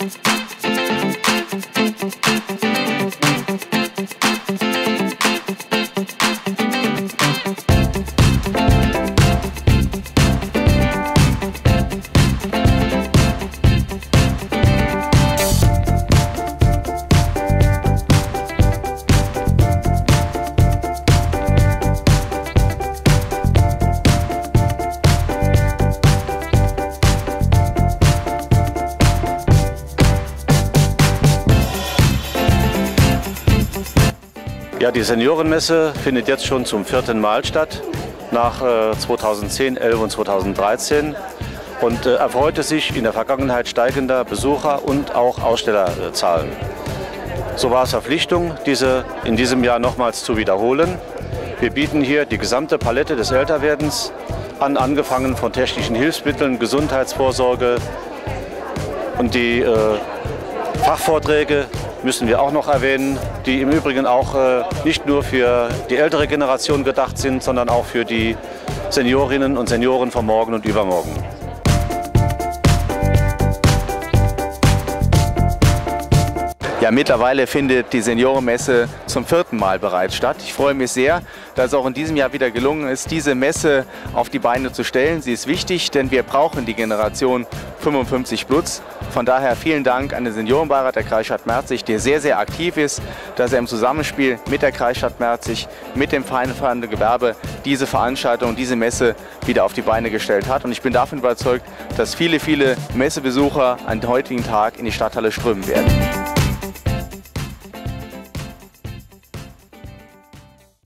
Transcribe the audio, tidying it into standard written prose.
Ja, die Seniorenmesse findet jetzt schon zum 4. Mal statt, nach 2010, 11 und 2013 und erfreute sich in der Vergangenheit steigender Besucher- und auch Ausstellerzahlen. So war es Verpflichtung, diese in diesem Jahr nochmals zu wiederholen. Wir bieten hier die gesamte Palette des Älterwerdens an, angefangen von technischen Hilfsmitteln, Gesundheitsvorsorge und die Fachvorträge müssen wir auch noch erwähnen, die im Übrigen auch nicht nur für die ältere Generation gedacht sind, sondern auch für die Seniorinnen und Senioren von morgen und übermorgen. Ja, mittlerweile findet die Seniorenmesse zum 4. Mal bereits statt. Ich freue mich sehr, dass es auch in diesem Jahr wieder gelungen ist, diese Messe auf die Beine zu stellen. Sie ist wichtig, denn wir brauchen die Generation 55 plus. Von daher vielen Dank an den Seniorenbeirat der Kreisstadt Merzig, der sehr, sehr aktiv ist, dass er im Zusammenspiel mit der Kreisstadt Merzig, mit dem Feinverhandelnden Gewerbe diese Veranstaltung, diese Messe wieder auf die Beine gestellt hat. Und ich bin davon überzeugt, dass viele, viele Messebesucher an den heutigen Tag in die Stadthalle strömen werden.